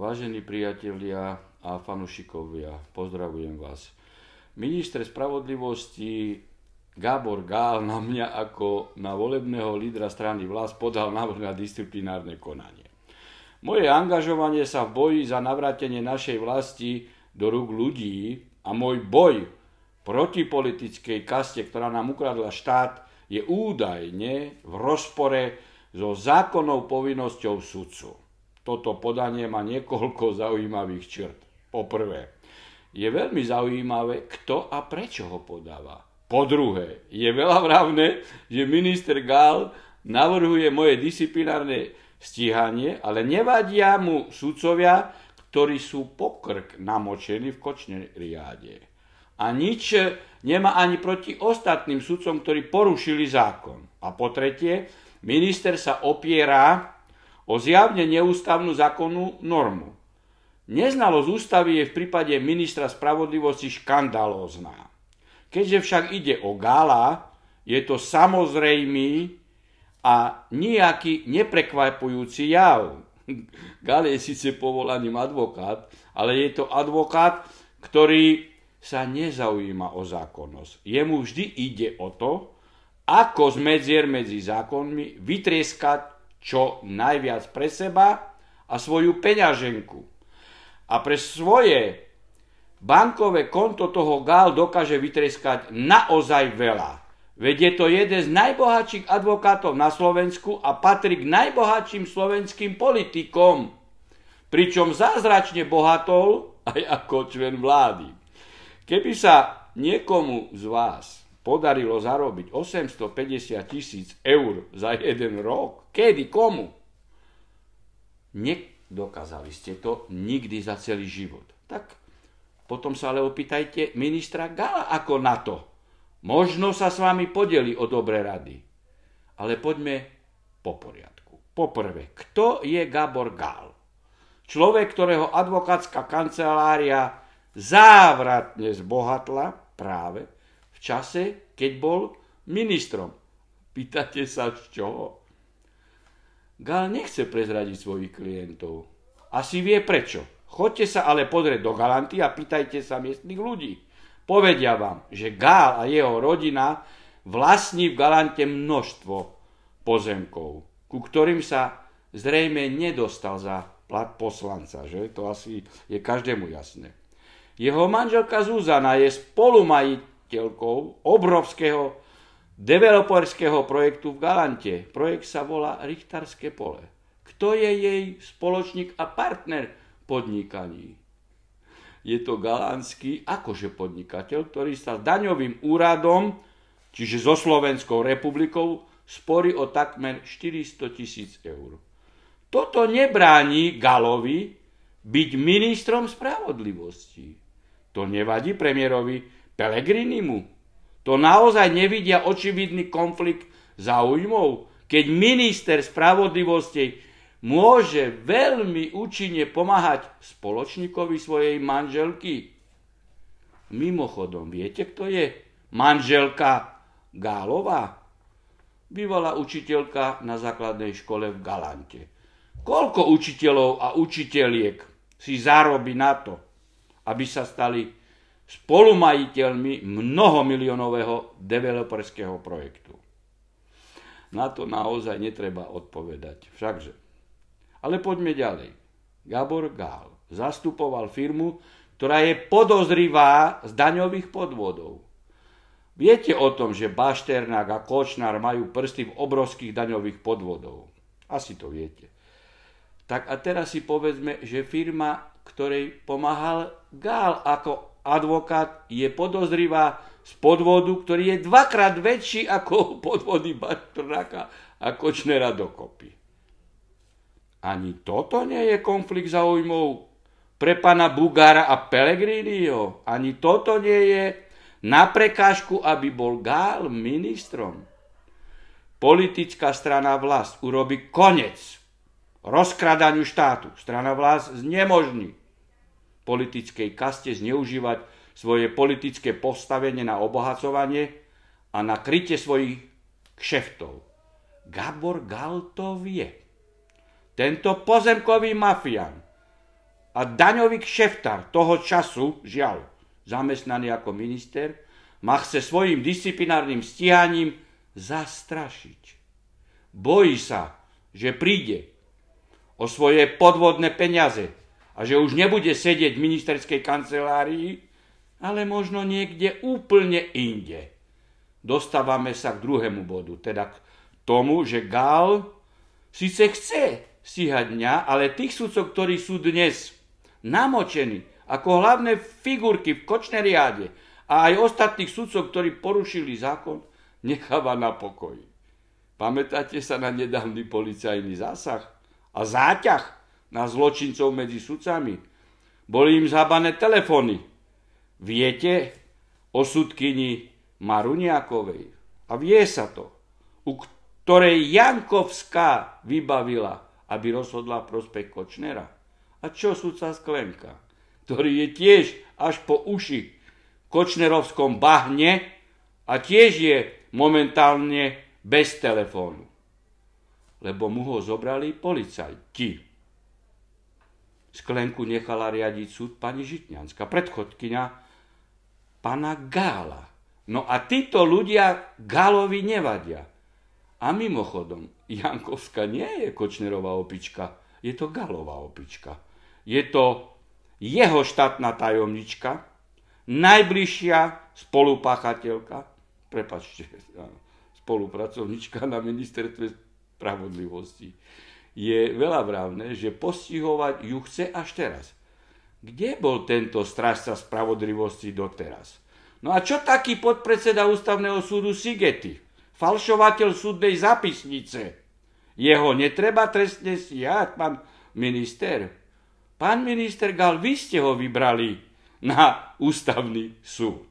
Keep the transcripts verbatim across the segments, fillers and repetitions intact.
Vážení priatelia a fanúšikovia, pozdravujem vás. Minister spravodlivosti Gábor Gál na mňa ako na volebného lídra strany Hlas podal návrh na disciplinárne konanie. Moje angažovanie sa v boji za navrátenie našej vlasti do rúk ľudí a môj boj proti politickej kaste, ktorá nám ukradla štát, je údajne v rozpore so zákonnou povinnosťou sudcu. Toto podanie má niekoľko zaujímavých črt. Poprvé, je veľmi zaujímavé, kto a prečo ho podáva. Po druhé, je veľavravné, že minister Gál navrhuje moje disciplinárne stíhanie, ale nevadia mu sudcovia, ktorí sú pokrk namočení v kočneriáde. A nič nemá ani proti ostatným sudcom, ktorí porušili zákon. A po tretie, minister sa opiera o zjavne neústavnú zákonnú normu. Neznalosť ústavy je v prípade ministra spravodlivosti škandalózna. Keďže však ide o Gála, je to samozrejmý a nejaký neprekvapujúci jav. Gál je síce povolaným advokát, ale je to advokát, ktorý sa nezaujíma o zákonnosť. Jemu vždy ide o to, ako z medzier medzi zákonmi vytrieskať čo najviac pre seba a svoju peňaženku. A pre svoje bankové konto toho Gál dokáže vytrieskať naozaj veľa. Veď je to jeden z najbohatších advokátov na Slovensku a patrí k najbohatším slovenským politikom. Pričom zázračne bohatol aj ako člen vlády. Keby sa niekomu z vás podarilo zarobiť osemstopäťdesiat tisíc eur za jeden rok, kedy, komu? Nedokázali ste to nikdy za celý život. Tak potom sa ale opýtajte ministra Gála ako na to. Možno sa s vami podeli o dobré rady. Ale poďme po poriadku. Poprvé, kto je Gábor Gál? Človek, ktorého advokátska kancelária závratne zbohatla práve v čase, keď bol ministrom. Pýtate sa, z čoho? Gál nechce prezradiť svojich klientov. Asi vie prečo. Choďte sa ale pozrieť do Galanty a pýtajte sa miestnych ľudí. Povedia vám, že Gál a jeho rodina vlastní v Galante množstvo pozemkov, ku ktorým sa zrejme nedostal za plat poslanca. Že? To asi je každému jasné. Jeho manželka Zuzana je spolumajiteľkou obrovského developerského projektu v Galante. Projekt sa volá Richtarské pole. Kto je jej spoločník a partner v podnikaní? Je to galanský akože podnikateľ, ktorý sa s daňovým úradom, čiže so Slovenskou republikou, sporí o takmer štyristo tisíc eur. Toto nebráni Gálovi byť ministrom spravodlivosti. To nevadí premiérovi Pellegrinimu. To naozaj nevidia očividný konflikt záujmov, keď minister spravodlivosti môže veľmi účinne pomáhať spoločníkovi svojej manželky. Mimochodom, viete, kto je manželka Gálova? Bývalá učiteľka na základnej škole v Galante. Koľko učiteľov a učiteľiek si zarobí na to, aby sa stali spolumajiteľmi mnohomiliónového developerského projektu? Na to naozaj netreba odpovedať. Všakže. Ale poďme ďalej. Gábor Gál zastupoval firmu, ktorá je podozrivá z daňových podvodov. Viete o tom, že Bašternák a Kočnár majú prsty v obrovských daňových podvodov? Asi to viete. Tak a teraz si povedzme, že firma, ktorej pomáhal Gál ako advokát, je podozrivá z podvodu, ktorý je dvakrát väčší ako podvody Bašternáka a Kočnera dokopy. Ani toto nie je konflikt záujmov pre pána Bugára a Pellegriniho. Ani toto nie je na prekážku, aby bol Gál ministrom. Politická strana Hlas urobí konec rozkradaniu štátu. Strana Hlas znemožní politickej kaste zneužívať svoje politické postavenie na obohacovanie a na krytie svojich kšeftov. Gábor Gál to vie. Tento pozemkový mafián a daňový kšeftar toho času, žiaľ, zamestnaný ako minister, ma chce svojim disciplinárnym stíhaním zastrašiť. Bojí sa, že príde o svoje podvodné peniaze a že už nebude sedieť v ministerskej kancelárii, ale možno niekde úplne inde. Dostávame sa k druhému bodu, teda k tomu, že Gál síce chce stíhať mňa, ale tých sudcov, ktorí sú dnes namočení ako hlavné figurky v Kočneriáde a aj ostatných sudcov, ktorí porušili zákon, necháva na pokoji. Pamätáte sa na nedávny policajný zásah a záťah na zločincov medzi sudcami? Boli im zhabané telefóny. Viete o sudkyni Maruniakovej? A vie sa to, u ktorej Jankovská vybavila, aby rozhodla prospech Kočnera. A čo sudca Sklenka, ktorý je tiež až po uši v kočnerovskom bahne a tiež je momentálne bez telefónu, lebo mu ho zobrali policajti. Sklenku nechala riadiť súd pani Žitňanská, predchodkyňa pana Gála. No a títo ľudia Gálovi nevadia. A mimochodom, Jankovská nie je Kočnerová opička, je to Gálová opička. Je to jeho štátna tajomnička, najbližšia spolupáchateľka, prepáčte, spolupracovnička na ministerstve spravodlivosti. Je veľavravné, že postihovať ju chce až teraz. Kde bol tento strážca spravodlivosti doteraz? No a čo taký podpredseda ústavného súdu Sigeti, falšovateľ súdnej zápisnice? Jeho netreba trestne stíhať, pán minister? Pán minister Gál, vy ste ho vybrali na ústavný súd.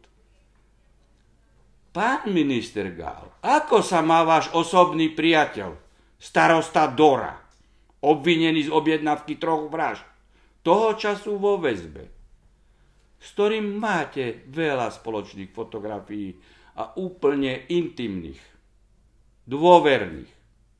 Pán minister Gál, ako sa má váš osobný priateľ, starosta Dora, obvinený z objednávky troch vražd, toho času vo väzbe, s ktorým máte veľa spoločných fotografií a úplne intimných, dôverných.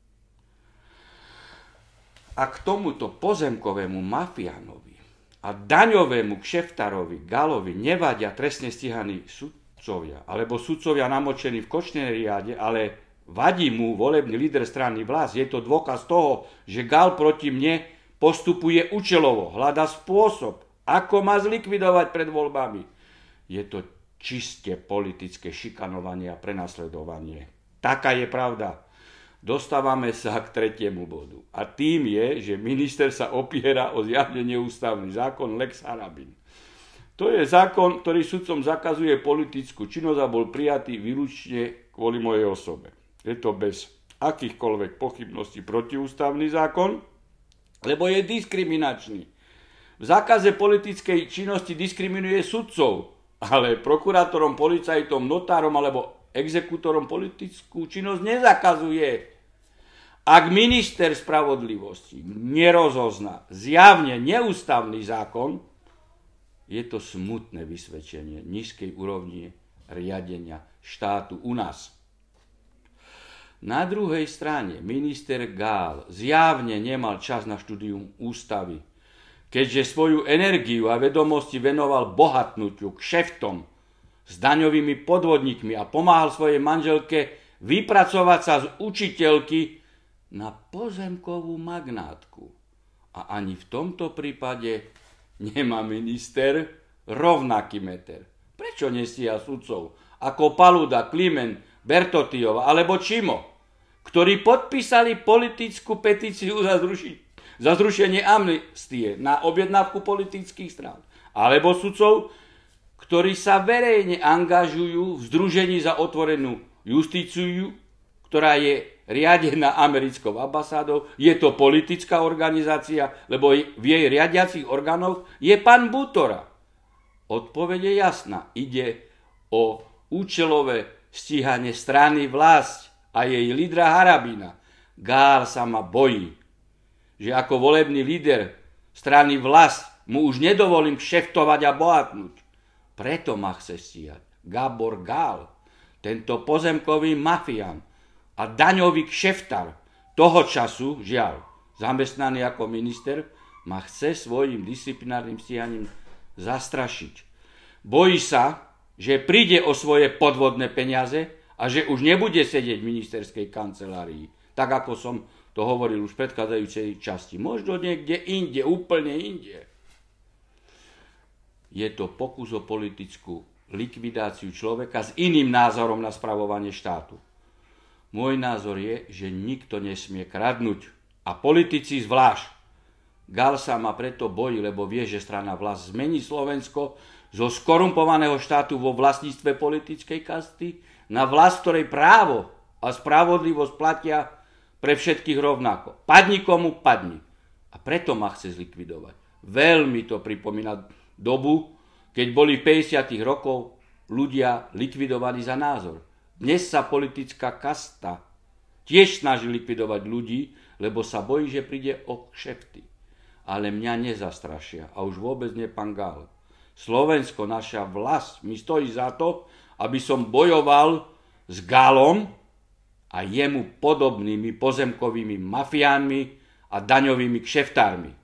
A k tomuto pozemkovému mafiánovi a daňovému kšeftarovi Gálovi nevadia trestne stíhaní sudcovia alebo sudcovia namočení v Kočneriáde, ale vadí mu volebný líder strany Hlas. Je to dôkaz toho, že Gál proti mne postupuje účelovo, hľadá spôsob, ako ma zlikvidovať pred voľbami. Je to čiste politické šikanovanie a prenasledovanie. Taká je pravda. Dostávame sa k tretiemu bodu. A tým je, že minister sa opiera o zjavne neústavný zákon Lex Harabin. To je zákon, ktorý sudcom zakazuje politickú činnosť a bol prijatý výlučne kvôli mojej osobe. Je to bez akýchkoľvek pochybností protiústavný zákon, lebo je diskriminačný. V zákaze politickej činnosti diskriminuje sudcov, ale prokurátorom, policajtom, notárom alebo exekútorom politickú činnosť nezakazuje. Ak minister spravodlivosti nerozozná zjavne neústavný zákon, je to smutné vysvedčenie nízkej úrovni riadenia štátu u nás. Na druhej strane minister Gál zjavne nemal čas na štúdium ústavy, keďže svoju energiu a vedomosti venoval bohatnutiu, kšeftom s daňovými podvodníkmi a pomáhal svojej manželke vypracovať sa z učiteľky na pozemkovú magnátku. A ani v tomto prípade nemá minister rovnaký meter. Prečo nestíha sudcov ako Paluda, Klimen, Bertotiova alebo Čimo, ktorí podpísali politickú petíciu za, zruši- za zrušenie amnestie na objednávku politických strán, alebo sudcov, ktorí sa verejne angažujú v Združení za otvorenú justíciu, ktorá je riadená americkou ambasádou. Je to politická organizácia, lebo v jej riadiacich orgánoch je pán Butora. Odpoveď je jasná. Ide o účelové stíhanie strany Vlast a jej lídra Harabina. Gál sa ma bojí, že ako volebný líder strany Vlast mu už nedovolím kšeftovať a bohatnúť. Preto ma chce stíhať Gábor Gál, tento pozemkový mafián a daňový kšeftar toho času, žiaľ, zamestnaný ako minister ma chce svojim disciplinárnym stíhaním zastrašiť. Bojí sa, že príde o svoje podvodné peniaze a že už nebude sedieť v ministerskej kancelárii. Tak ako som to hovoril už v predchádzajúcej časti. Možno niekde inde, úplne inde. Je to pokus o politickú likvidáciu človeka s iným názorom na spravovanie štátu. Môj názor je, že nikto nesmie kradnúť. A politici zvlášť. Gal sa ma preto bojí, lebo vie, že strana Hlas zmení Slovensko zo skorumpovaného štátu vo vlastníctve politickej kasty na vlast, ktorej právo a spravodlivosť platia pre všetkých rovnako. Padni komu padni. A preto ma chce zlikvidovať. Veľmi to pripomína dobu, keď boli v päťdesiatych rokov ľudia likvidovaní za názor. Dnes sa politická kasta tiež snaží likvidovať ľudí, lebo sa bojí, že príde o kšefty. Ale mňa nezastrašia. A už vôbec nie pán Gal. Slovensko, naša vlast, mi stojí za to, aby som bojoval s Galom a jemu podobnými pozemkovými mafiánmi a daňovými kšeftármi.